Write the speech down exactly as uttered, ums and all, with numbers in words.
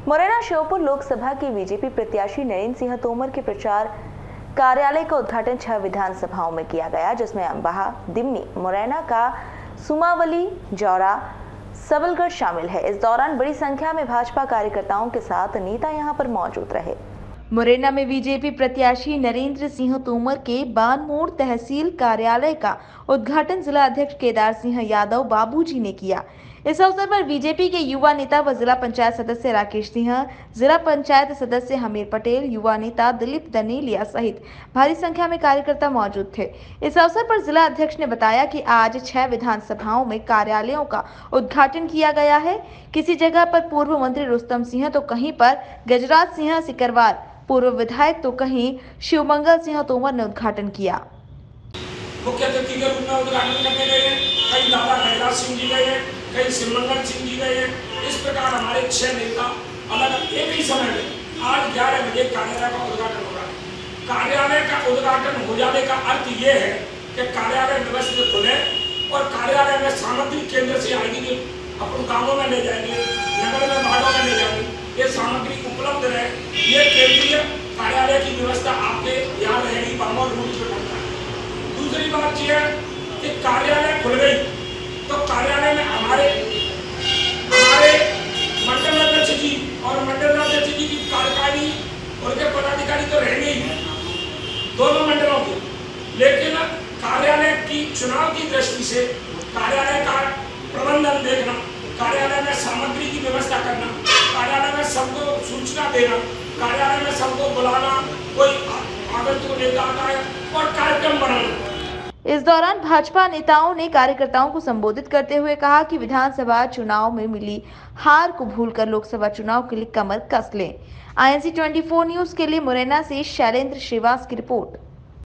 मुरैना श्योपुर लोकसभा के बीजेपी प्रत्याशी नरेंद्र सिंह तोमर के प्रचार कार्यालय का उद्घाटन छह विधानसभाओं में किया गया, जिसमें अम्बाहा, दिमनी, मुरैना का सुमावली, जौरा, सबलगढ़ शामिल है। इस दौरान बड़ी संख्या में भाजपा कार्यकर्ताओं के साथ नेता यहां पर मौजूद रहे। मुरैना में बीजेपी प्रत्याशी नरेंद्र सिंह तोमर के बानमोड़ तहसील कार्यालय का उद्घाटन जिला अध्यक्ष केदार सिंह यादव बाबूजी ने किया। इस अवसर पर बीजेपी के युवा नेता व जिला पंचायत सदस्य राकेश सिंह, जिला पंचायत सदस्य हमीर पटेल, युवा नेता दिलीप दनेलिया सहित भारी संख्या में कार्यकर्ता मौजूद थे। इस अवसर पर जिला अध्यक्ष ने बताया कि आज छह विधानसभाओं में कार्यालयों का उद्घाटन किया गया है। किसी जगह पर पूर्व मंत्री रुस्तम सिंह तो कहीं पर गजराज सिंह सिकरवार, पूर्व विधायक तो कहीं शिवमंगल सिंह तोमर ने उद्घाटन किया। मुख्य अतिथि के रूप में उद्घाटन करने गए, कई दादा गजराज सिंह जी गए, कई शिवमंगल सिंह जी गए। इस प्रकार हमारे छह नेता अलग एक ही समय में आज ग्यारह बजे कार्यालय का उद्घाटन होगा। कार्यालय का उद्घाटन हो जाने का अर्थ ये है कि कार्यालय व्यवस्थित खुले और कार्यालय में सामग्री केंद्र से आएगी, जो अपन गाँवों में ले जाएंगे, नगर में भागों में ले जाएंगे, ये सामग्री उपलब्ध रहे। ये केंद्रीय कार्यालय की व्यवस्था आपके यहाँ रहेगी, बामोर रूट पे बनता है। दूसरी बात यह है कि कार्यालय खुल गई तो कार्यालय में हमारे हमारे मंडल अध्यक्ष जी और मंडल अध्यक्ष जी की कार्यकारिणी और के पदाधिकारी तो रहेंगे ही दोनों मंडलों के, लेकिन कार्यालय की चुनाव की दृष्टि से कार्यालय का प्रबंधन देखना, कार्यालय में सामग्री की व्यवस्था करना, कार्यालय में सबको सूचना देना, कार्यालय में सबको बुलाना, कोई आगंतुक नेता आता है और कार्यक्रम बनाना। इस दौरान भाजपा नेताओं ने कार्यकर्ताओं को संबोधित करते हुए कहा कि विधानसभा चुनाव में मिली हार को भूलकर लोकसभा चुनाव के लिए कमर कस लें। आई एन सी चौबीस न्यूज के लिए मुरैना से शैलेंद्र श्रीवास की रिपोर्ट।